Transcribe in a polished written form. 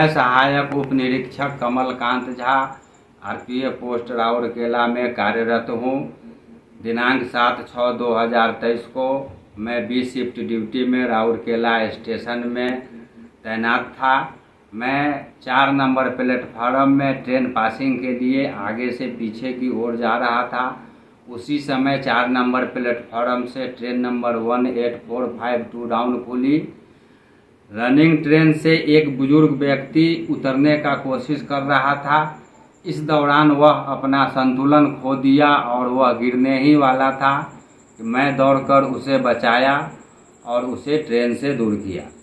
मैं सहायक उप निरीक्षक कमलकांत झा आरपीएफ पोस्ट राउरकेला में कार्यरत हूँ। दिनांक 7/6/2023 को मैं बी शिफ्ट ड्यूटी में राउरकेला स्टेशन में तैनात था। मैं 4 नंबर प्लेटफार्म में ट्रेन पासिंग के लिए आगे से पीछे की ओर जा रहा था। उसी समय 4 नंबर प्लेटफार्म से ट्रेन नंबर 18452 डाउन खुली। रनिंग ट्रेन से एक बुजुर्ग व्यक्ति उतरने का कोशिश कर रहा था। इस दौरान वह अपना संतुलन खो दिया और वह गिरने ही वाला था। मैं दौड़कर उसे बचाया और उसे ट्रेन से दूर किया।